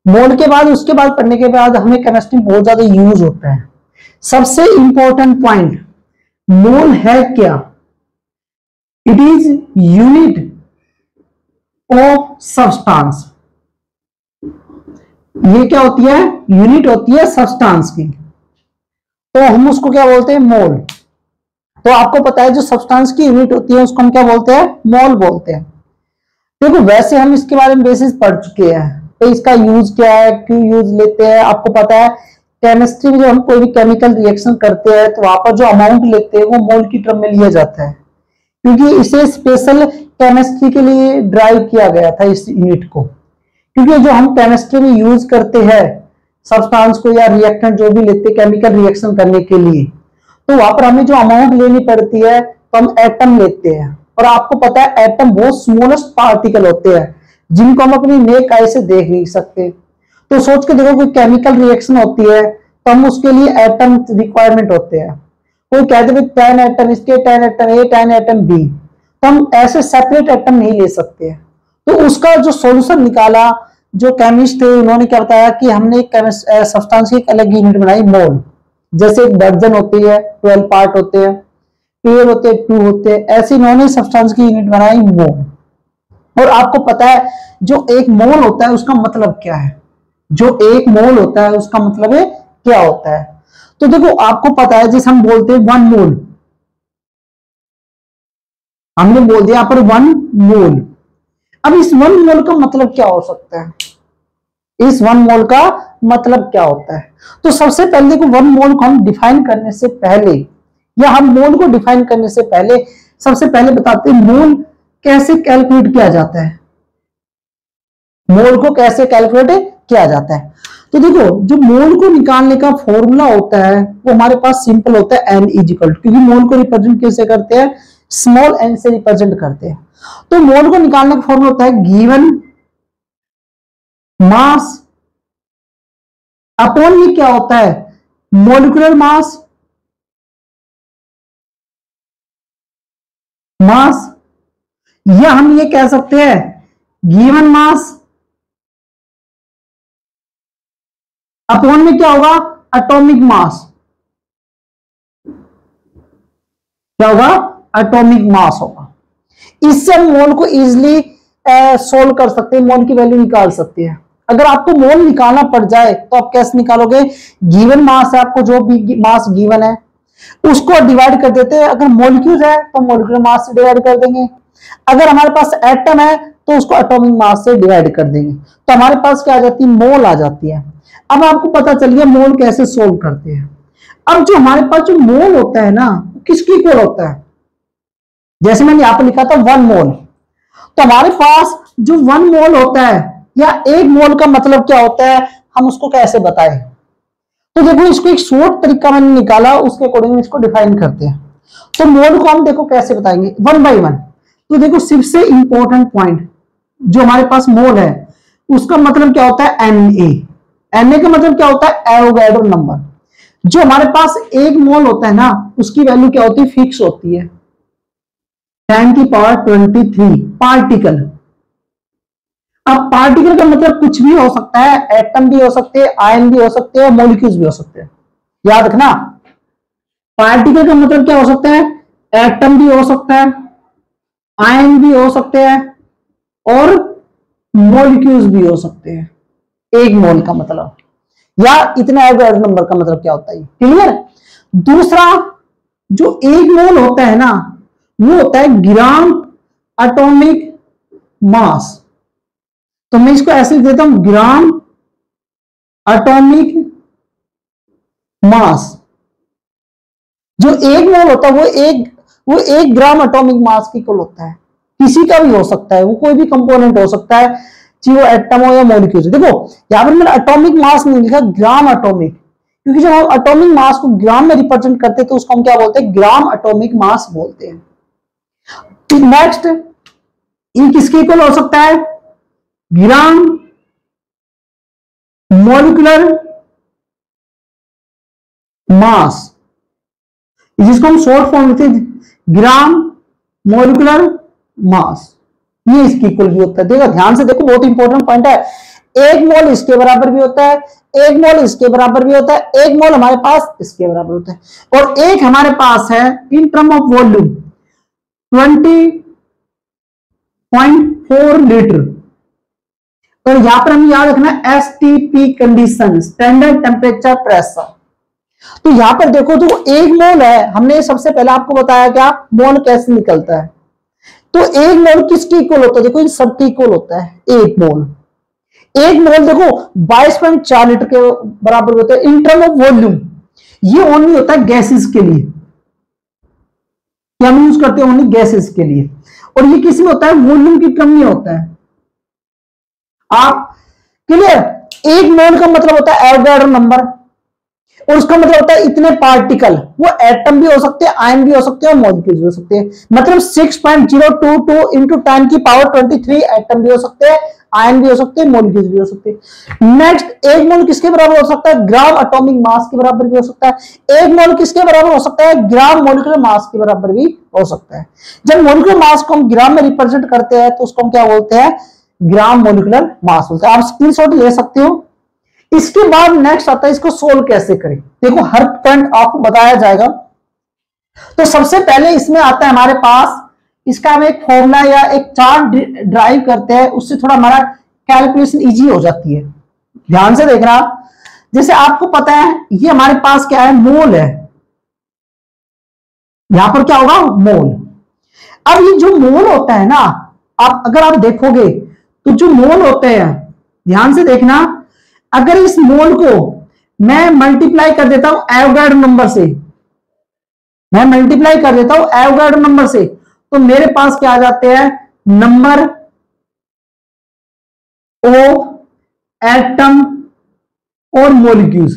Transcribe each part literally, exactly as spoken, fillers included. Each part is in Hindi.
मोल के बाद उसके बाद पढ़ने के बाद हमें केमिस्ट्री बहुत ज्यादा यूज होता है। सबसे इंपॉर्टेंट पॉइंट, मोल है क्या? It is unit of substance. ये क्या होती है? यूनिट होती है सब्सटेंस की, तो हम उसको क्या बोलते हैं? मोल। तो आपको पता है जो सब्सटेंस की यूनिट होती है उसको हम क्या बोलते हैं? मोल बोलते हैं। देखो वैसे हम इसके बारे में बेसिस पढ़ चुके हैं, तो इसका यूज क्या है, क्यों यूज लेते हैं, आपको पता है। केमिस्ट्री में जब हम कोई भी केमिकल रिएक्शन करते हैं तो वहां पर जो अमाउंट लेते हैं वो मोल की टर्म में लिया जाता है, क्योंकि इसे स्पेशल केमिस्ट्री के लिए ड्राइव किया गया था इस यूनिट को। क्योंकि जो हम केमिस्ट्री में यूज करते हैं सब्सटेंस को या रिएक्टेंट जो भी लेते हैं केमिकल रिएक्शन करने के लिए, तो वहां पर हमें जो अमाउंट लेनी पड़ती है तो हम एटम लेते हैं। और आपको पता है एटम बहुत स्मॉलेस्ट पार्टिकल होते हैं जिनको हम अपनी नेक आई से देख नहीं सकते। तो सोच के देखो, कोई केमिकल रिएक्शन होती है तो हम उसके लिए एटम रिक्वायरमेंट होते हैं। कोई कहते हैं टेन एटम इसके, ten atom A, ten atom B, तो हम ऐसे सेपरेट एटम नहीं ले सकते। तो उसका जो सॉल्यूशन निकाला जो केमिस्ट थे उन्होंने क्या बताया कि हमने एक सब्सटेंस की एक अलग यूनिट बनाई, मोल। जैसे एक दर्जन होती है, ट्वेल्व पार्ट होते हैं, पेयर होते हैं, टू होते हैं, ऐसे इन्होंने सब्सटेंस की यूनिट बनाई मोल। और आपको पता है जो एक मोल होता है उसका मतलब क्या है? जो एक मोल होता है उसका मतलब है क्या होता है? तो देखो आपको पता है, जैसे हम बोलते हैं वन मोल, हमने बोल दिया यहाँ पर वन मोल। अब इस वन मोल का मतलब क्या हो सकता है? इस वन मोल का मतलब क्या होता है? तो सबसे पहले देखो, वन मोल को हम डिफाइन करने से पहले या हम मोल को डिफाइन करने से पहले सबसे पहले बताते हैं मोल कैसे कैलकुलेट किया जाता है। मोल को कैसे कैलकुलेट किया जाता है? तो देखो जो मोल को निकालने का फॉर्मूला होता है वो हमारे पास सिंपल होता है, एन इज इक्वल टू, क्योंकि मोल को रिप्रेजेंट कैसे करते हैं? स्मॉल एन से रिप्रेजेंट करते हैं। तो मोल को निकालने का फॉर्मूला होता है गिवन मास अपॉन में क्या होता है? मॉलिक्यूलर मास, मास, या हम ये कह सकते हैं गिवन मास अपॉन में क्या होगा? Atomic mass. क्या होगा? एटॉमिक मास होगा। इससे हम मोल को इजीली सोल्व कर सकते हैं, मोल की वैल्यू निकाल सकते हैं। अगर आपको मोल निकालना पड़ जाए तो आप कैसे निकालोगे? गिवन मास है, आपको जो भी मास गिवन है उसको डिवाइड कर देते हैं। अगर मोलिक्यूल है तो मोलिकुलर मास से डिवाइड कर देंगे। अगर हमारे पास एटम है तो उसको एटॉमिक मास से डिवाइड कर देंगे, तो हमारे पास क्या आ जाती है? मोल आ जाती है। अब आपको पता चल गया मोल कैसे सोल्व करते हैं। अब जो हमारे पास जो मोल होता है ना, किसकी इक्वल होता है? जैसे मैंने यहां पर लिखा था वन मोल, तो हमारे पास जो वन मोल होता है या एक मोल का मतलब क्या होता है, हम उसको कैसे बताएं? तो देखो इसको एक शॉर्ट तरीका मैंने निकाला, उसके अकॉर्डिंग इसको डिफाइन करते हैं। तो मोल को हम देखो कैसे बताएंगे, वन बाय वन। तो देखो सबसे इंपॉर्टेंट पॉइंट, जो हमारे पास मोल है उसका मतलब क्या होता है? N A. एन ए का मतलब क्या होता है? Avogadro number. जो हमारे पास एक मोल होता है ना उसकी वैल्यू क्या होती है? फिक्स होती है, टेन की पावर ट्वेंटी थ्री पार्टिकल। अब पार्टिकल का मतलब कुछ भी हो सकता है, एटम भी हो सकते हैं, आयन भी हो सकते हैं, मॉलिक्यूल्स भी हो सकते हैं। याद रखना, पार्टिकल का मतलब क्या हो सकता है? एटम भी हो सकता है, आयन भी हो सकते हैं और मॉलिक्यूल्स भी हो सकते हैं। एक मोल का मतलब या इतना एवोगैड्रो नंबर का मतलब क्या होता है? क्लियर? दूसरा जो एक मोल होता है ना वो होता है ग्राम एटॉमिक मास। तो मैं इसको ऐसे लिख देता हूं, ग्राम एटॉमिक मास। जो एक मोल होता है वो एक वो एक ग्राम एटॉमिक मास की इक्वल होता है। किसी का भी हो सकता है, वो कोई भी कंपोनेंट हो सकता है, चाहे वो एटम हो या मॉलिक्यूल। देखो यहां पर मैंने एटॉमिक मास नहीं लिखा, ग्राम एटॉमिक, क्योंकि जब हम एटॉमिक मास को ग्राम में रिप्रेजेंट करते हैं तो उसको हम क्या बोलते हैं? ग्राम एटॉमिक मास बोलते हैं। नेक्स्ट, ये किसके इक्वल हो सकता है? ग्राम मॉलिक्यूलर मास, जिसको हम शॉर्ट फॉर्म लिखते हैं ग्राम मॉलिक्यूलर मास। ये इसकी इक्वल भी होता है। देखो ध्यान से देखो, बहुत इंपॉर्टेंट पॉइंट है। एक मोल इसके बराबर भी होता है, एक मोल इसके बराबर भी होता है, एक मोल हमारे पास इसके बराबर होता है, और एक हमारे पास है in term of volume twenty point four litre. तो यहां पर हमें याद रखना S T P condition, standard temperature pressure. तो यहां पर देखो तो एक मोल है, हमने सबसे पहले आपको बताया क्या मोल कैसे निकलता है। तो एक मोल किसके इक्वल होता है, देखो इन सबके इक्वल होता है एक मोल। एक मोल देखो बाईस पॉइंट चार लीटर के बराबर होता है इन टर्म ऑफ वॉल्यूम। ये ओनली होता है गैसेस के लिए, हम यूज करते हैं ओनली गैसेस के लिए, और ये किस में होता है वॉल्यूम की टर्म में होता है। आप क्लियर, एक मोल का मतलब होता है एवोगाड्रो नंबर, और उसका मतलब होता है इतने पार्टिकल, वो एटम भी हो सकते हैं, आयन भी हो सकते हैं, और मॉलिक्यूल्स भी हो सकते हैं। मतलब six point zero two two into ten की पावर ट्वेंटी थ्री एटम भी हो सकते हैं, आयन भी हो सकते हैं, मॉलिक्यूल्स भी हो सकते हैं। नेक्स्ट, एक मोल किसके बराबर हो सकता है, ग्राम एटॉमिक मास के बराबर भी हो सकता है। एक मोल किसके बराबर हो सकता है, ग्राम मॉलिक्यूलर मास के बराबर भी हो सकता है। जब मॉलिक्यूलर मास को हम ग्राम में रिप्रेजेंट करते हैं तो उसको हम क्या बोलते हैं, ग्राम मॉलिक्यूलर मास बोलते हैं। आप स्क्रीनशॉट ले सकते हो। इसके बाद नेक्स्ट आता है इसको सोल्व कैसे करें। देखो हर पॉइंट आपको बताया जाएगा। तो सबसे पहले इसमें आता है हमारे पास, इसका हम एक फॉर्मूला या एक चार्ट ड्राइव करते हैं, उससे थोड़ा हमारा कैलकुलेशन इजी हो जाती है। ध्यान से देखना, जैसे आपको पता है ये हमारे पास क्या है, मोल है। यहां पर क्या होगा, मोल। अब ये जो मोल होता है ना, आप अगर आप देखोगे तो जो मोल होते हैं, ध्यान से देखना, अगर इस मोल को मैं मल्टीप्लाई कर देता हूं एवोगाड्रो नंबर से, मैं मल्टीप्लाई कर देता हूं एवोगाड्रो नंबर से, तो मेरे पास क्या आ जाते हैं, नंबर ऑफ एटम और मॉलिक्यूल्स।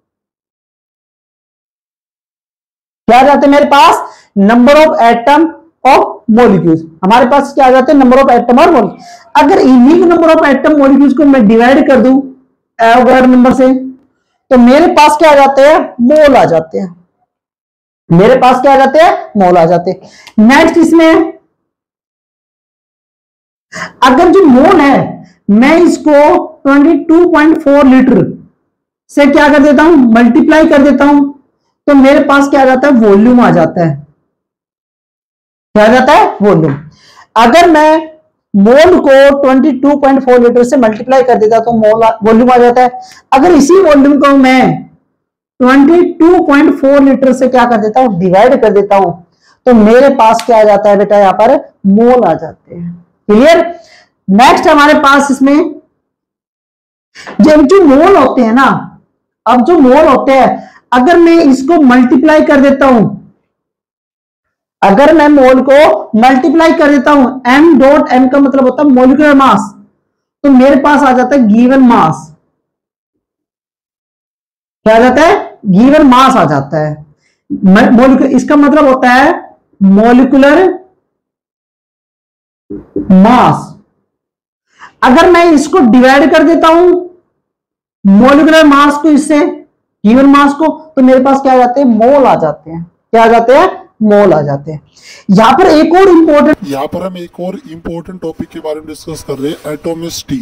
क्या आ जाते हैं मेरे पास, नंबर ऑफ एटम और मॉलिक्यूल्स। हमारे पास क्या आ जाते हैं, नंबर ऑफ एटम और मॉलिक्यूल्स। अगर इन्हीं नंबर ऑफ एटम मॉलिक्यूल्स को मैं डिवाइड कर दूं एवोगाड्रो नंबर से, तो मेरे पास क्या आ जाते हैं, मोल आ जाते हैं। मेरे पास क्या आ जाते हैं, मोल आ जाते हैं। नेक्स्ट, इसमें अगर जो मोल है मैं इसको बाईस पॉइंट चार लीटर से क्या कर देता हूं, मल्टीप्लाई कर देता हूं, तो मेरे पास क्या आ जाता है, वॉल्यूम आ जाता है। क्या आ जाता है, वॉल्यूम। अगर मैं मोल को बाईस पॉइंट चार लीटर से मल्टीप्लाई कर देता तो मोल वॉल्यूम आ जाता है। अगर इसी वॉल्यूम को मैं बाईस पॉइंट चार लीटर से क्या कर देता हूं, डिवाइड कर देता हूं, तो मेरे पास क्या आ जाता है बेटा, यहां पर मोल आ जाते हैं। क्लियर। नेक्स्ट हमारे पास इसमें जब जो मोल होते हैं ना, अब जो मोल होते हैं, अगर मैं इसको मल्टीप्लाई कर देता हूं, अगर मैं मोल को मल्टीप्लाई कर देता हूं, m डॉट m का मतलब होता है मोलिकुलर मास, तो मेरे पास आ जाता है गिवन मास। क्या आ जाता है, गिवन मास आ जाता है। मोलिकुलर, इसका मतलब होता है मोलिकुलर मास। अगर मैं इसको डिवाइड कर देता हूं मोलिकुलर मास को इससे, गिवन मास को, तो मेरे पास क्या आ जाते हैं, मोल आ जाते हैं। क्या आ जाते हैं, मोल आ जाते हैं। यहां पर एक और इंपॉर्टेंट, यहां पर हम एक और इंपॉर्टेंट टॉपिक के बारे में डिस्कस कर रहे हैं, एटॉमिसिटी।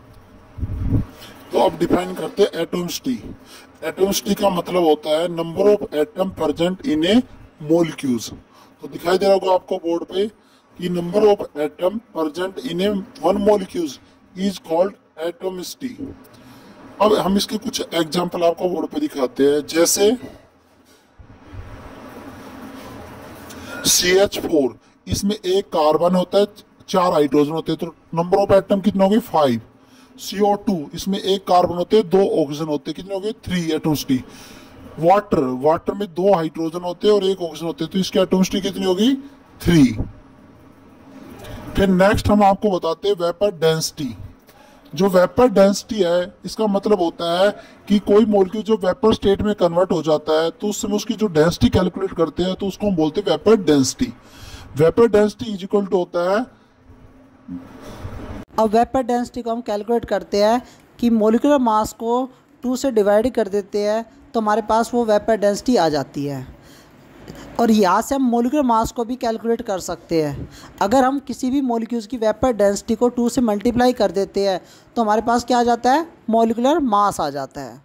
तो अब डिफाइन करते हैं एटॉमिसिटी। एटॉमिसिटी का मतलब होता है number of atom present in a molecules. तो दिखाई दे रहा होगा आपको बोर्ड पे कि number of atom present in a one molecules is called atomicity. अब हम इसके कुछ एग्जांपल आपको बोर्ड पे दिखाते हैं, जैसे सी एच फोर, इसमें एक कार्बन होता है, चार हाइड्रोजन होते हैं, तो नंबर ऑफ एटम कितने हो गए, फाइव। सी ओ टू, इसमें एक कार्बन होते हैं, दो ऑक्सीजन होते हैं, कितने हो गए, थ्री एटॉमिसिटी। वाटर, वाटर में दो हाइड्रोजन होते हैं और एक ऑक्सीजन होते हैं, तो इसकी एटॉमिसिटी कितनी होगी, थ्री। फिर नेक्स्ट हम आपको बताते हैं वेपर डेंसिटी। जो वेपर डेंसिटी है, इसका मतलब होता है कि कोई मॉलिक्यूल जो वेपर स्टेट में कन्वर्ट हो जाता है, तो उसमें उसकी जो डेंसिटी कैलकुलेट करते हैं, तो उसको हम बोलते हैं vapour density. Vapour density is equal to होता है, अब वेपर डेंसिटी को हम कैलकुलेट करते हैं कि मॉलिक्यूलर मास को टू से डिवाइड कर देते हैं, तो हमारे पास वो वेपर डेंसिटी आ जाती है। और यहाँ से हम मॉलिक्यूलर मास को भी कैलकुलेट कर सकते हैं। अगर हम किसी भी मॉलिक्यूल्स की वेपर डेंसिटी को टू से मल्टीप्लाई कर देते हैं तो हमारे पास क्या आ जाता है, मॉलिक्यूलर मास आ जाता है।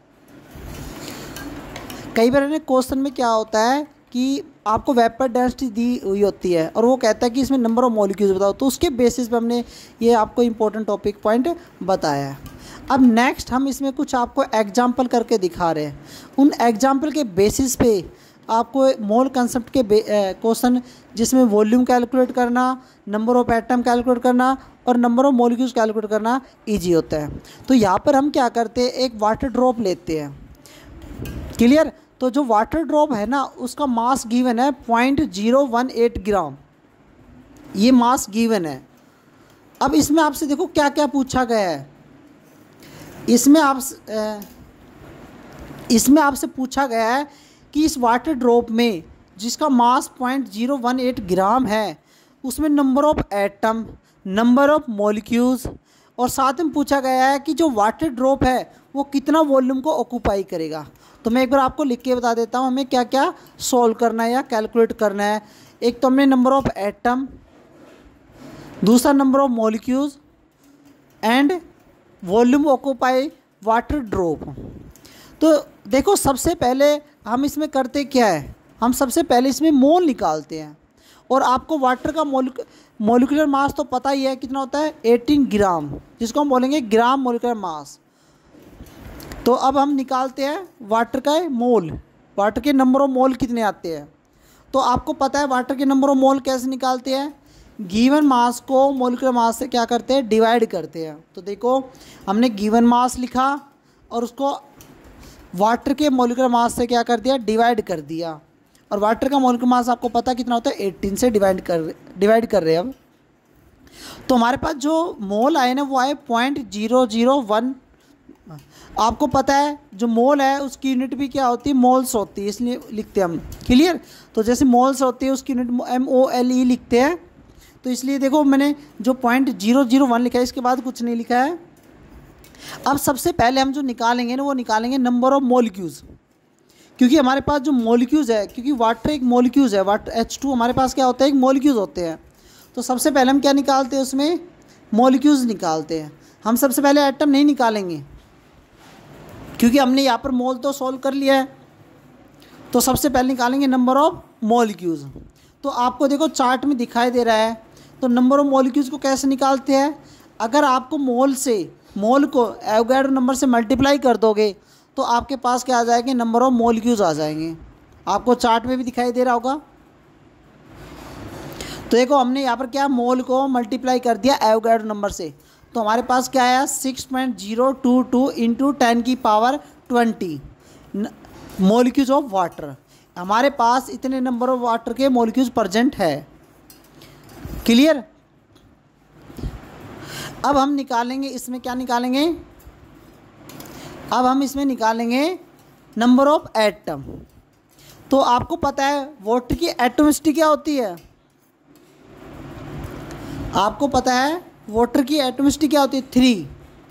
कई बार इन्हें क्वेश्चन में क्या होता है कि आपको वेपर डेंसिटी दी हुई होती है और वो कहता है कि इसमें नंबर ऑफ मॉलिक्यूल्स बताओ, तो उसके बेसिस पे हमने ये आपको इंपॉर्टेंट टॉपिक पॉइंट बताया है। अब नेक्स्ट हम इसमें कुछ आपको एग्जांपल करके दिखा रहे हैं। उन एग्जांपल के बेसिस पे आपको मोल कंसेप्ट के क्वेश्चन जिसमें वॉल्यूम कैलकुलेट करना, नंबर ऑफ एटम कैलकुलेट करना और नंबर ऑफ मॉलिक्यूल्स कैलकुलेट करना ईजी होता है। तो यहाँ पर हम क्या करते हैं, एक वाटर ड्रॉप लेते हैं। क्लियर। तो जो वाटर ड्रॉप है ना उसका मास गिवन है point zero one eight gram, ये मास गिवन है। अब इसमें आपसे देखो क्या क्या पूछा गया है। इसमें आप इसमें आपसे पूछा गया है कि इस वाटर ड्रॉप में जिसका mass point zero one eight gram है उसमें number of atom, number of molecules और साथ में पूछा गया है कि जो वाटर ड्रॉप है वो कितना वॉल्यूम को ऑक्यूपाई करेगा। तो मैं एक बार आपको लिख के बता देता हूँ हमें क्या क्या सॉल्व करना है या कैलकुलेट करना है। एक तो हमने नंबर ऑफ एटम, दूसरा number of molecules and volume occupy water drop. तो देखो सबसे पहले हम इसमें करते क्या है, हम सबसे पहले इसमें मोल निकालते हैं। और आपको वाटर का मॉलिक्यूलर मास तो पता ही है कितना होता है, अठारह ग्राम, जिसको हम बोलेंगे ग्राम मॉलिक्यूलर मास। तो अब हम निकालते हैं वाटर का मोल, वाटर के नंबर ऑफ मोल कितने आते हैं। तो आपको पता है वाटर के नंबर ऑफ मोल कैसे निकालते हैं, गिवन मास को मॉलिक्यूलर मास से क्या करते हैं, डिवाइड करते हैं। तो देखो हमने गिवन मास लिखा और उसको वाटर के मॉलिक्यूलर मास से क्या कर दिया, डिवाइड कर दिया। और वाटर का मॉलिक्यूलर मास आपको पता कितना होता है, अठारह से डिवाइड कर डिवाइड कर रहे हैं अब। तो हमारे पास जो मोल आए ना वो आए पॉइंट जीरो जीरो वन। आपको पता है जो मोल है उसकी यूनिट भी क्या होती है, मोल्स होती है, इसलिए लिखते हैं हम। क्लियर। तो जैसे मोल्स होती है उसकी unit M O L E लिखते हैं। तो इसलिए देखो मैंने जो पॉइंट जीरो जीरो वन लिखा है इसके बाद कुछ नहीं लिखा है। अब सबसे पहले हम जो निकालेंगे ना वो निकालेंगे नंबर ऑफ मॉलिक्यूल्स, क्योंकि हमारे पास जो मॉलिक्यूल्स है, क्योंकि वाटर एक मॉलिक्यूल्स है, वाटर एच टू हमारे पास क्या होता है, एक मॉलिक्यूल्स होते हैं। तो सबसे पहले हम क्या निकालते हैं, उसमें मॉलिक्यूल्स निकालते हैं। हम सबसे पहले एटम नहीं निकालेंगे क्योंकि हमने यहाँ पर मोल तो सॉल्व कर लिया है। तो सबसे पहले निकालेंगे नंबर ऑफ मॉलिक्यूल्स। तो आपको देखो चार्ट में दिखाई दे रहा है। तो नंबर ऑफ मॉलिक्यूल्स को कैसे निकालते हैं, अगर आपको मोल से मोल को एवोगैड्रो नंबर से मल्टीप्लाई कर दोगे तो आपके पास क्या आ जाएंगे, नंबर ऑफ मॉलिक्यूल्स आ जाएंगे। आपको चार्ट में भी दिखाई दे रहा होगा। तो देखो हमने यहाँ पर क्या मोल को मल्टीप्लाई कर दिया एवोगैड्रो नंबर से, तो हमारे पास क्या आया six point zero two two into ten की power twenty molecules of water. हमारे पास इतने नंबर ऑफ वाटर के मॉलिक्यूल्स प्रेजेंट है। क्लियर। अब हम निकालेंगे इसमें क्या निकालेंगे, अब हम इसमें निकालेंगे नंबर ऑफ एटम। तो आपको पता है वाटर की एटोमिसिटी क्या होती है, आपको पता है वाटर की एटोमिसिटी क्या होती है, थ्री।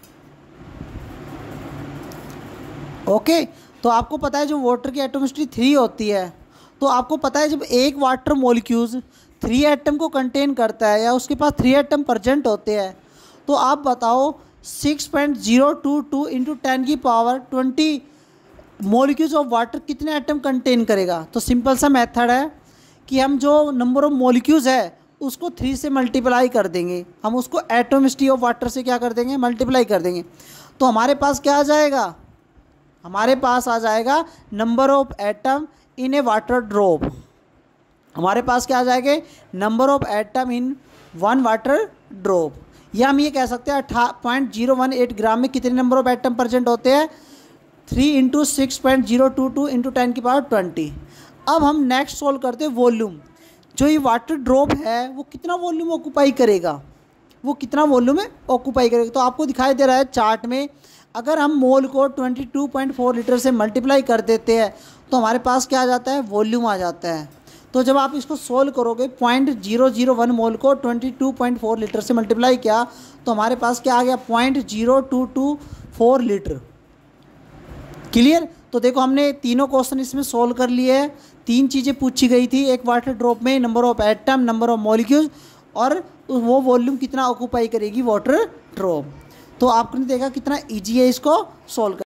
ओके। तो आपको पता है जो वाटर की एटोमिसिटी थ्री होती है, तो आपको पता है जब एक वाटर मॉलिक्यूल्स थ्री एटम को कंटेन करता है या उसके पास थ्री एटम प्रेजेंट होते हैं, तो आप बताओ six point zero two two into ten की power twenty molecules of water कितने एटम कंटेन करेगा। तो सिंपल सा मेथड है कि हम जो नंबर ऑफ मॉलिक्यूल्स है उसको थ्री से मल्टीप्लाई कर देंगे, हम उसको एटोमिसिटी ऑफ वाटर से क्या कर देंगे, मल्टीप्लाई कर देंगे। तो हमारे पास क्या आ जाएगा, हमारे पास आ जाएगा number of atom in a water drop. हमारे पास क्या आ जाएगा, number of atom in one water drop. या हम ये कह सकते हैं अठा point zero one eight gram में कितने नंबर ऑफ एटम प्रेजेंट होते हैं, three into six point zero two two into ten की पावर ट्वेंटी। अब हम नेक्स्ट सोल्व करते हैं वॉल्यूम। जो ये वाटर ड्रॉप है वो कितना वॉल्यूम ऑक्यूपाई करेगा, वो कितना वॉल्यूम में ऑक्यूपाई करेगा। तो आपको दिखाई दे रहा है चार्ट में, अगर हम मोल को twenty two point four litre से मल्टीप्लाई कर देते हैं तो हमारे पास क्या आ जाता है, वॉल्यूम आ जाता है। तो जब आप इसको सोल्व करोगे point zero zero one mole को twenty two point four litre से मल्टीप्लाई किया तो हमारे पास क्या आ गया, point zero two two four litre. Clear. तो देखो हमने तीनों क्वेश्चन इसमें सोल्व कर लिए हैं। तीन चीज़ें पूछी गई थी एक वाटर ड्रॉप में, number of atom, number of molecules और वो वॉल्यूम कितना ऑक्यूपाई करेगी वाटर ड्रॉप। तो आपने देखा कितना ईजी है इसको सॉल्व